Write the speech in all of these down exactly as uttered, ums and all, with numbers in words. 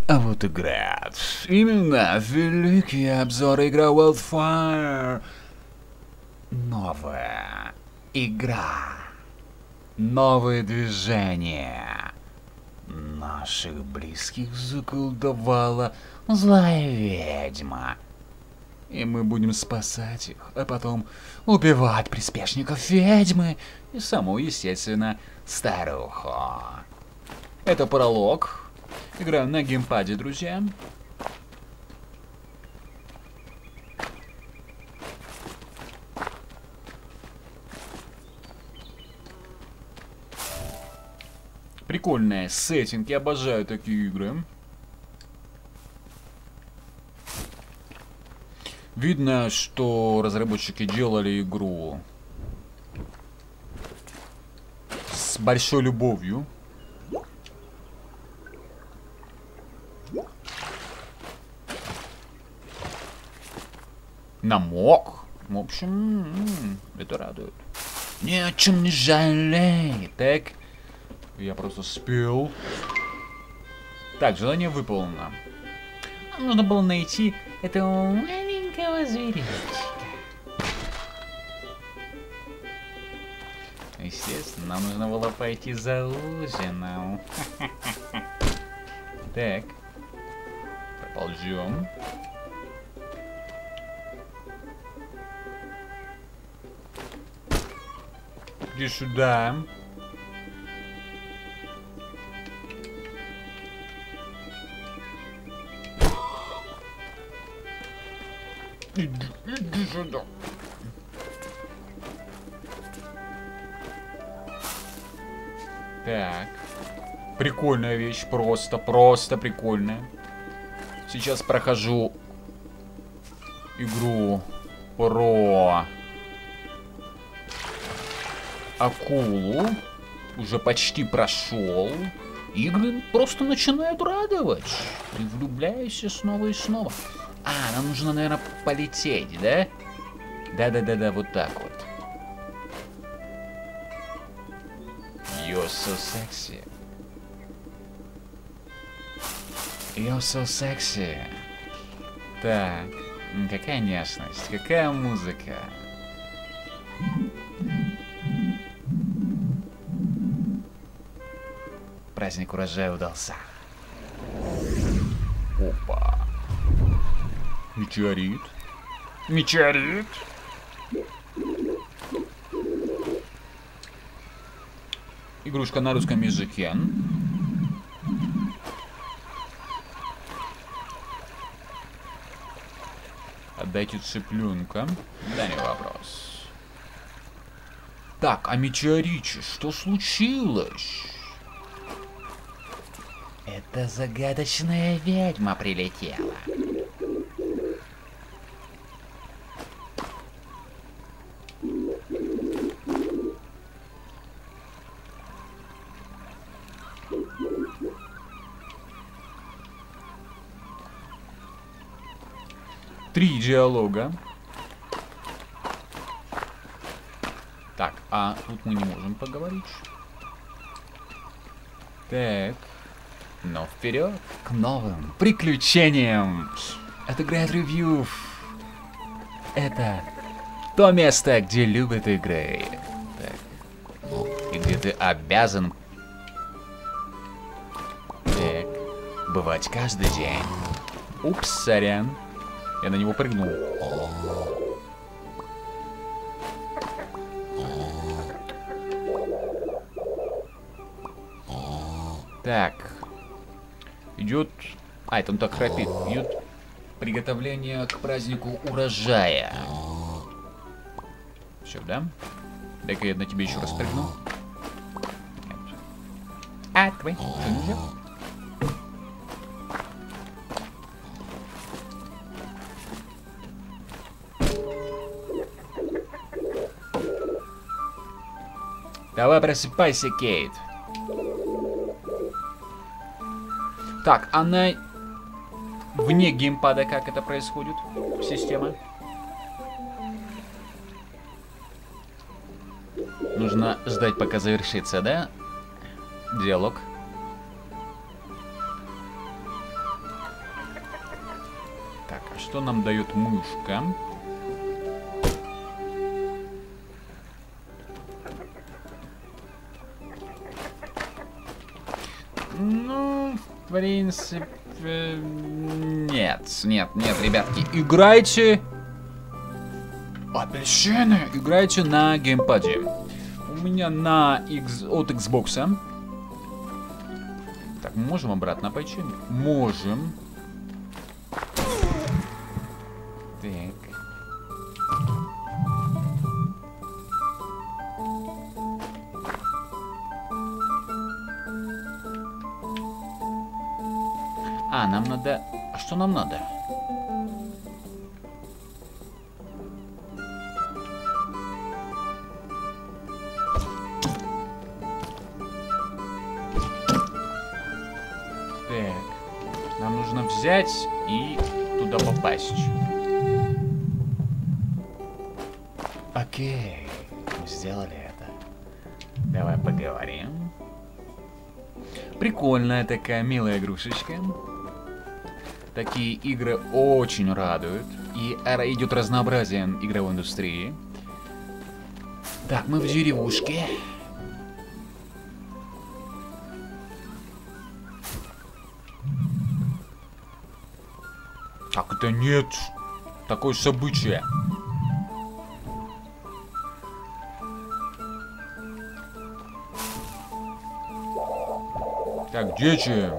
А вот игра. Именно великий обзор игры Wildfire. Новая игра. Новые движения. Наших близких заколдовала злая ведьма. И мы будем спасать их, а потом убивать приспешников ведьмы и саму, естественно, старуху. Это пролог. Играем на геймпаде, друзья. Прикольная сеттинг, я обожаю такие игры. Видно, что разработчики делали игру с большой любовью. Намок. В общем, это радует. Ни о чем не жалей. Так, я просто спел. Так, задание выполнено. Нужно было найти этого маленького зверечка. Естественно, нам нужно было пойти за ужином. Так, проползем. Иди сюда. Иди, иди сюда. Так. Прикольная вещь. Просто, просто прикольная. Сейчас прохожу игру про акулу. Уже почти прошел. Игры просто начинают радовать. И влюбляюсь снова и снова. А, нам нужно, наверное, полететь, да? Да-да-да-да, вот так вот. You're so sexy. You're so sexy. Так, какая нежность, какая музыка. Праздник урожая удался. Опа. Метеорит. Метеорит. Игрушка на русском языке. Отдайте цыпленка. Да, не вопрос. Так, а метеорите, что случилось? Это загадочная ведьма прилетела. Три диалога. Так, а тут мы не можем поговорить. Так. Но вперед к новым приключениям. Отыграет ревью. Это то место, где любят игры. Так. И где ты обязан так, бывать каждый день. Упс, сорян. Я на него прыгнул. Так. Идет... А, это он так храпит. Идет приготовление к празднику урожая. Все, да? Дай-ка я на тебе еще раз прыгну. Нет. А, твой. Что нельзя? Давай просыпайся, Кейт. Так, она вне геймпада, как это происходит? Система. Нужно ждать, пока завершится, да? Диалог. Что нам дает мышка? Ну, в принципе... Нет, нет, нет, ребятки. Играйте... Апельсины! Играйте на геймпаде. У меня на X... от Xbox. Так, мы можем обратно пойти? Можем. Так. А, нам надо... А что нам надо? Так. Нам нужно взять и туда попасть. Окей. Мы сделали это. Давай поговорим. Прикольная такая милая игрушечка. Такие игры очень радуют. И идет разнообразие игровой индустрии. Так, мы в деревушке. Так, это нет. Такое событие. Так, дети.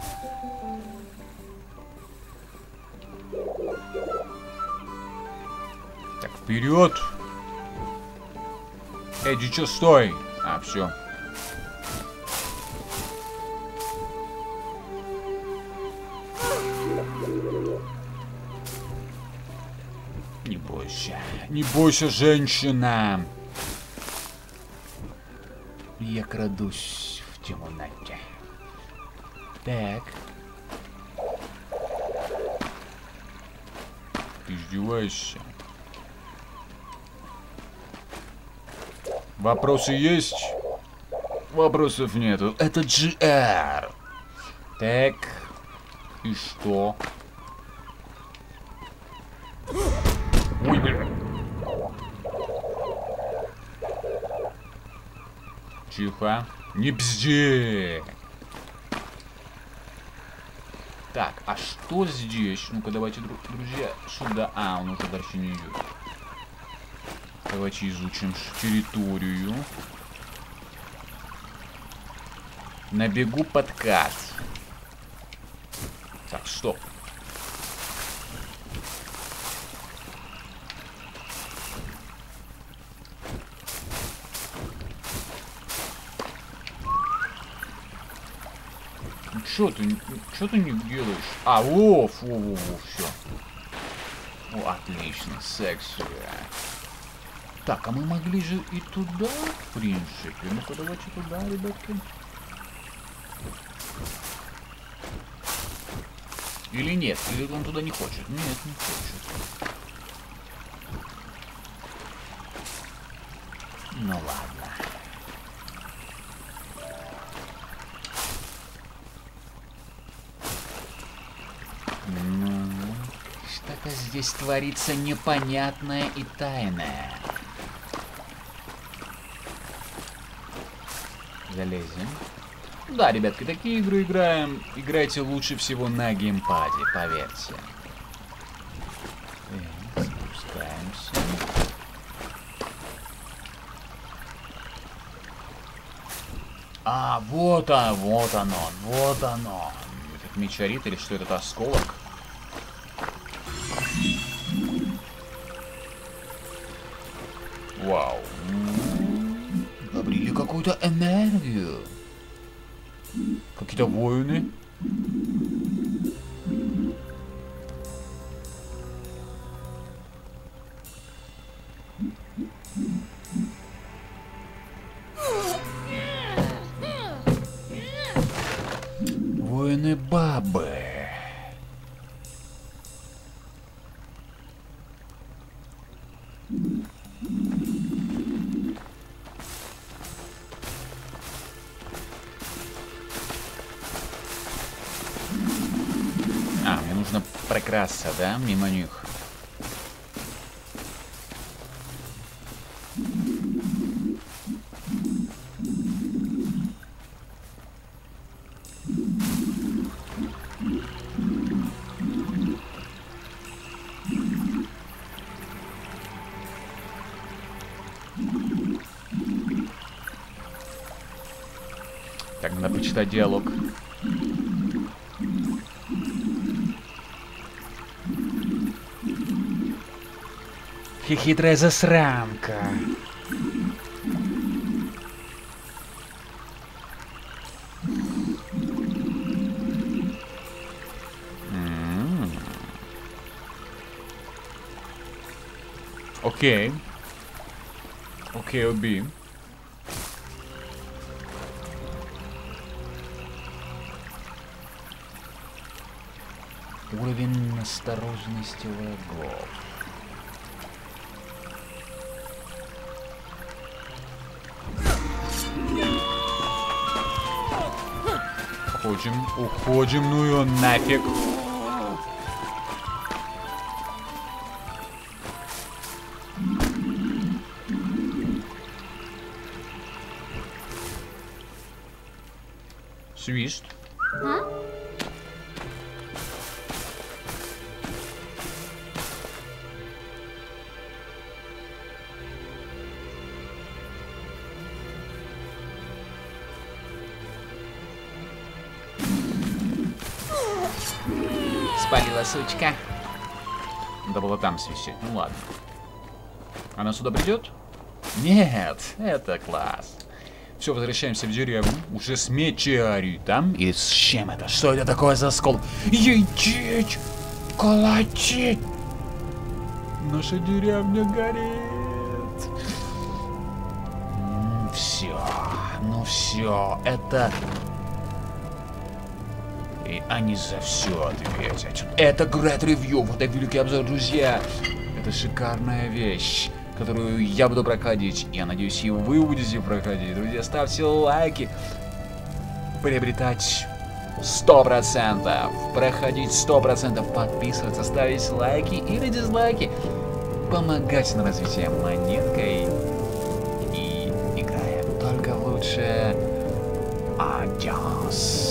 Так, вперед. Эй, дичо, стой. А, все. Не бойся. Не бойся, женщина. Я крадусь в темноте. Так. Ты издеваешься? Вопросы есть? Вопросов нету. Это джи ар. Так. И что? Ой, блин. Тихо. Не бзди. Так, а что здесь? Ну-ка, давайте, друзья, сюда. А, он уже дальше не идет. Давайте изучим территорию. На бегу подкат. Так, стоп. Ну что ты, что ты не делаешь? А, о, фу, фу, фу, все. О, отлично, секси. Так, а мы могли же и туда, в принципе. Ну-ка, давайте туда, ребятки. Или нет? Или он туда не хочет? Нет, не хочет. Ну ладно. Ну, что-то здесь творится непонятное и тайное. Залезем. Да, ребятки, такие игры играем. Играйте лучше всего на геймпаде, поверьте. Так, спускаемся. А, вот оно, вот оно, вот оно. Этот метеорит или что это, осколок? Вау. Обрели какую-то энергию. Какие-то воины. Воины-бабы. нужно прокрасться, да, мимо них. Так, надо почитать диалог. Хитрая засранка. М-м-м. Окей. Окей, Оби. Уровень осторожности врагов. Уходим, уходим, ну и нафиг. Свист. Спалила, сучка. Надо было там свистеть. Ну ладно. Она сюда придет? Нет, это класс. Все, возвращаемся в деревню. Уже с метеоритом. И с чем это? Что это такое за скол? Едеть! Колотить! Наша деревня горит. Все. Ну все. Это... И они за все ответят. Это Great Review. Вот так великий обзор, друзья. Это шикарная вещь, которую я буду проходить. Я надеюсь, и вы будете проходить. Друзья, ставьте лайки. Приобретать сто процентов. Проходить сто процентов. Подписываться, ставить лайки или дизлайки. Помогать на развитие монеткой. И играя только лучше. Адиос.